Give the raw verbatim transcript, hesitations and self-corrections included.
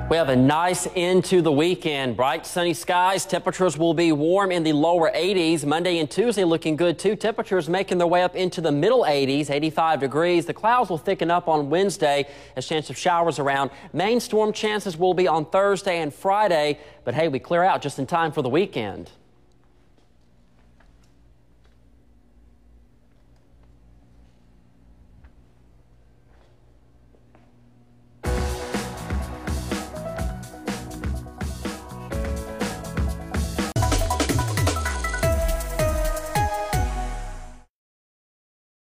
We have a nice end to the weekend. Bright sunny skies. Temperatures will be warm in the lower eighties. Monday and Tuesday looking good too. Temperatures making their way up into the middle eighties, eighty-five degrees. The clouds will thicken up on Wednesday as chance of showers around. Main storm chances will be on Thursday and Friday. But hey, we clear out just in time for the weekend.